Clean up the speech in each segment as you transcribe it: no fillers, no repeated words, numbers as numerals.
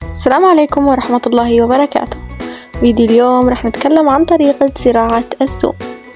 السلام عليكم ورحمة الله وبركاته. فيديو اليوم رح نتكلم عن طريقة زراعة الثوم.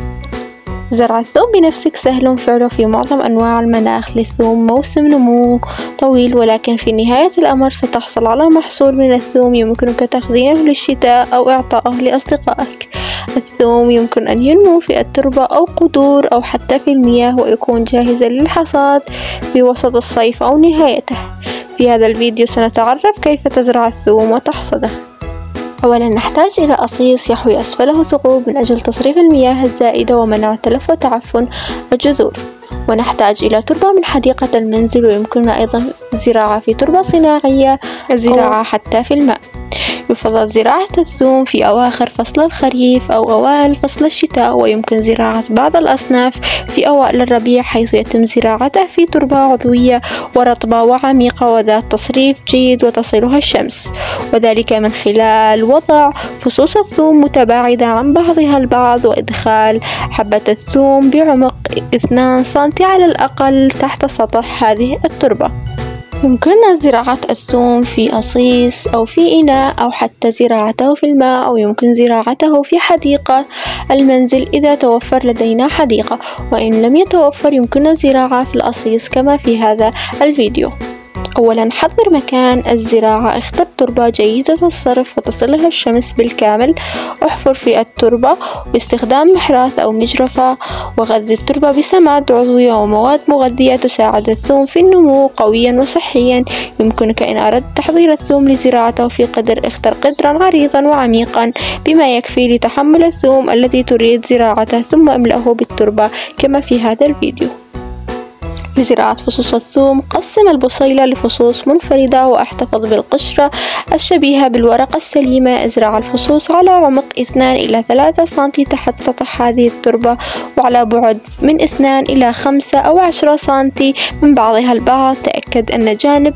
زرع الثوم بنفسك سهل فعله في معظم أنواع المناخ للثوم موسم نمو طويل، ولكن في نهاية الأمر ستحصل على محصول من الثوم يمكنك تخزينه للشتاء أو إعطائه لأصدقائك. الثوم يمكن أن ينمو في التربة أو قدور أو حتى في المياه، ويكون جاهزا للحصاد في وسط الصيف أو نهايته. في هذا الفيديو سنتعرف كيف تزرع الثوم وتحصده. أولا نحتاج إلى قصيص يحوي أسفله ثقوب من أجل تصريف المياه الزائدة ومنع تلف وتعفن الجذور، ونحتاج إلى تربة من حديقة المنزل، ويمكننا أيضا الزراعة في تربة صناعية، الزراعة حتى في الماء. يفضل زراعة الثوم في أواخر فصل الخريف أو أوائل فصل الشتاء، ويمكن زراعة بعض الأصناف في أوائل الربيع، حيث يتم زراعته في تربة عضوية ورطبة وعميقة وذات تصريف جيد وتصلها الشمس، وذلك من خلال وضع فصوص الثوم متباعدة عن بعضها البعض، وإدخال حبة الثوم بعمق 2 سنتي على الأقل تحت سطح هذه التربة. يمكننا زراعة الثوم في قصيص أو في إناء، أو حتى زراعته في الماء، أو يمكن زراعته في حديقة المنزل إذا توفر لدينا حديقة، وإن لم يتوفر يمكننا الزراعة في القصيص كما في هذا الفيديو. أولا حضر مكان الزراعة. اختر تربة جيدة الصرف وتصلها الشمس بالكامل. احفر في التربة باستخدام محراث أو مجرفة، وغذي التربة بسماد عضوي ومواد مغذية تساعد الثوم في النمو قويا وصحيا. يمكنك إن أردت تحضير الثوم لزراعته في قدر، اختر قدرا عريضا وعميقا بما يكفي لتحمل الثوم الذي تريد زراعته، ثم املأه بالتربة كما في هذا الفيديو. لزراعة فصوص الثوم قسم البصيلة لفصوص منفردة، واحتفظ بالقشرة الشبيهة بالورقة السليمة. ازرع الفصوص على عمق 2 إلى 3 سنتي تحت سطح هذه التربة، وعلى بعد من 2 إلى 5 أو 10 سنتي من بعضها البعض. تأكد أن جانب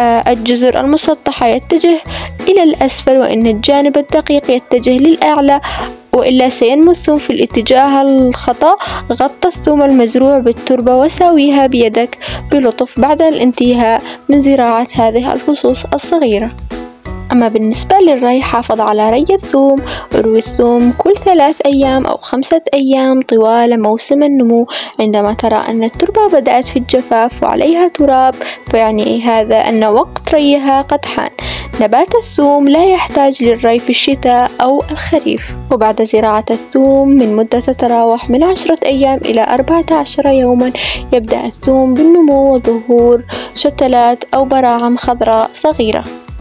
الجذر المسطحة يتجه إلى الأسفل، وأن الجانب الدقيق يتجه للأعلى، وإلا سينمو الثوم في الاتجاه الخطأ. غطى الثوم المزروع بالتربة وساويها بيدك بلطف بعد الانتهاء من زراعة هذه الفصوص الصغيرة. أما بالنسبة للري، حافظ على ري الثوم. اروي الثوم كل 3 أيام أو 5 أيام طوال موسم النمو. عندما ترى أن التربة بدأت في الجفاف وعليها تراب، فيعني هذا أن وقت ريها قد حان. نبات الثوم لا يحتاج للري في الشتاء أو الخريف. وبعد زراعة الثوم من مدة تتراوح من 10 أيام إلى 14 يوما، يبدأ الثوم بالنمو وظهور شتلات أو براعم خضراء صغيرة.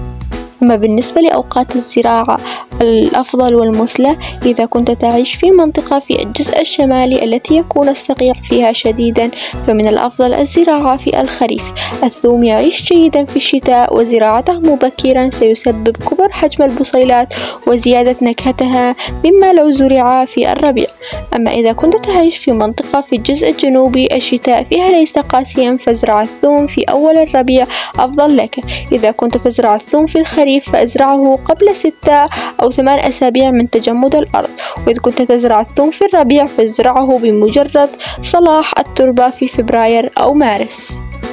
أما بالنسبة لأوقات الزراعة الأفضل والمثلى، إذا كنت تعيش في منطقة في الجزء الشمالي التي يكون الصقيع فيها شديدا، فمن الأفضل الزراعة في الخريف. الثوم يعيش جيدا في الشتاء، وزراعته مبكرا سيسبب كبر حجم البصيلات وزيادة نكهتها مما لو زرع في الربيع. أما إذا كنت تعيش في منطقة في الجزء الجنوبي الشتاء فيها ليس قاسيا، فازرع الثوم في أول الربيع أفضل لك. إذا كنت تزرع الثوم في الخريف فازرعه قبل 6 أو 8 أسابيع من تجمد الأرض. وإذا كنت تزرع الثوم في الربيع فازرعه بمجرد صلاح التربة في فبراير أو مارس.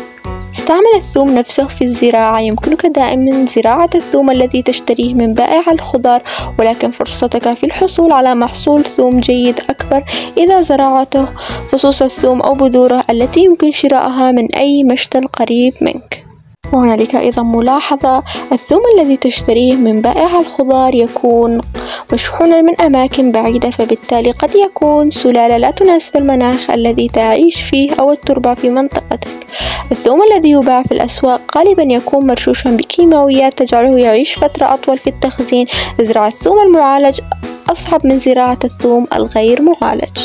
استعمل الثوم نفسه في الزراعة. يمكنك دائما زراعة الثوم الذي تشتريه من بائع الخضار، ولكن فرصتك في الحصول على محصول ثوم جيد أكبر إذا زرعته فصوص الثوم أو بذوره التي يمكن شراءها من أي مشتل قريب منك. وهنالك أيضا ملاحظة: الثوم الذي تشتريه من بائع الخضار يكون مشحونا من أماكن بعيدة، فبالتالي قد يكون سلالة لا تناسب المناخ الذي تعيش فيه أو التربة في منطقتك. الثوم الذي يباع في الأسواق غالبا يكون مرشوشا بكيماويات تجعله يعيش فترة أطول في التخزين. زراعة الثوم المعالج أصعب من زراعة الثوم الغير معالج.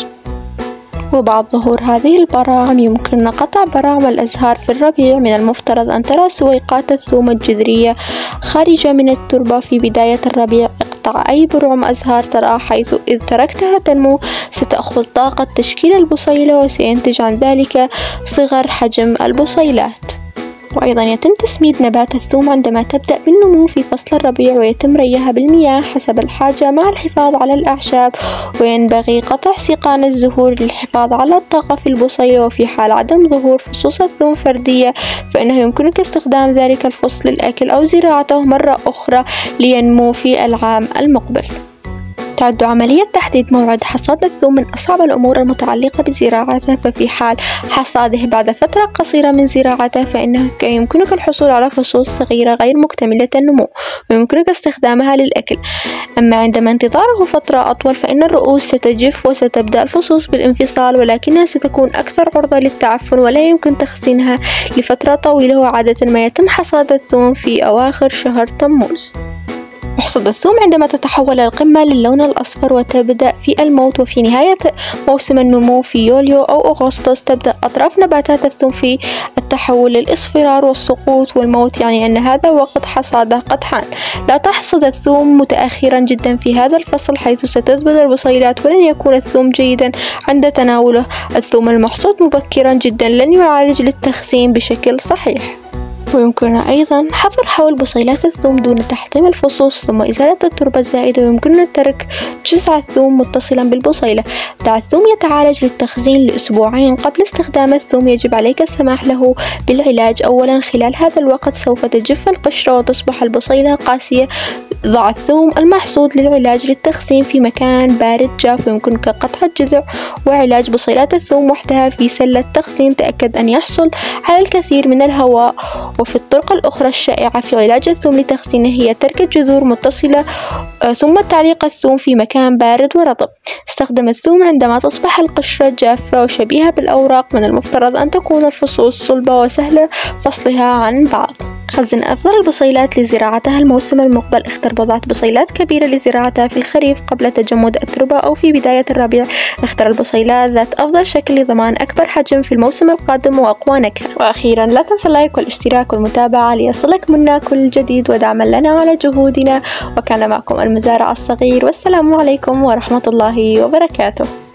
وبعد ظهور هذه البراعم يمكن قطع براعم الأزهار في الربيع. من المفترض أن ترى سويقات الثوم الجذرية خارجة من التربة في بداية الربيع. اقطع أي برعم أزهار ترى، حيث إذ تركتها تنمو ستأخذ طاقة تشكيل البصيلة، وسينتج عن ذلك صغر حجم البصيلات. وأيضا يتم تسميد نبات الثوم عندما تبدأ بالنمو في فصل الربيع، ويتم ريها بالمياه حسب الحاجة مع الحفاظ على الأعشاب، وينبغي قطع سيقان الزهور للحفاظ على الطاقة في البصيلة. وفي حال عدم ظهور فصوص الثوم فردية فإنه يمكنك استخدام ذلك الفصل للأكل أو زراعته مرة أخرى لينمو في العام المقبل. تعد عملية تحديد موعد حصاد الثوم من أصعب الأمور المتعلقة بزراعته، ففي حال حصاده بعد فترة قصيرة من زراعته فإنك يمكنك الحصول على فصوص صغيرة غير مكتملة النمو ويمكنك استخدامها للأكل. أما عندما انتظاره فترة أطول فإن الرؤوس ستجف وستبدأ الفصوص بالانفصال، ولكنها ستكون أكثر عرضة للتعفن ولا يمكن تخزينها لفترة طويلة. وعادة ما يتم حصاد الثوم في أواخر شهر تموز. يحصد الثوم عندما تتحول القمة للون الأصفر وتبدأ في الموت، وفي نهاية موسم النمو في يوليو أو أغسطس تبدأ أطراف نباتات الثوم في التحول للإصفرار والسقوط والموت، يعني أن هذا وقت حصاده قد حان. لا تحصد الثوم متأخرا جدا في هذا الفصل حيث ستذبل البصيلات ولن يكون الثوم جيدا عند تناوله. الثوم المحصود مبكرا جدا لن يعالج للتخزين بشكل صحيح. ويمكننا أيضا حفر حول بصيلات الثوم دون تحطيم الفصوص ثم إزالة التربة الزائدة، ويمكننا ترك جذع الثوم متصلا بالبصيلة. دع الثوم يتعالج للتخزين لأسبوعين قبل استخدام الثوم. يجب عليك السماح له بالعلاج أولا. خلال هذا الوقت سوف تجف القشرة وتصبح البصيلة قاسية. ضع الثوم المحصود للعلاج للتخزين في مكان بارد جاف، ويمكنك قطع الجذع وعلاج بصيلات الثوم وحدها في سلة تخزين. تأكد أن يحصل على الكثير من الهواء. وفي الطرق الأخرى الشائعة في علاج الثوم لتخزينه هي ترك الجذور متصلة ثم تعليق الثوم في مكان بارد ورطب. استخدم الثوم عندما تصبح القشرة جافة وشبيهة بالأوراق. من المفترض أن تكون الفصوص صلبة وسهلة فصلها عن بعض. خزن أفضل البصيلات لزراعتها الموسم المقبل. اختر بضعة بصيلات كبيرة لزراعتها في الخريف قبل تجمد التربة أو في بداية الربيع. اختر البصيلات ذات أفضل شكل لضمان أكبر حجم في الموسم القادم وأقوى نكهة. وأخيرا لا تنسى اللايك والاشتراك والمتابعة ليصلك منا كل جديد ودعما لنا على جهودنا. وكان معكم المزارع الصغير، والسلام عليكم ورحمة الله وبركاته.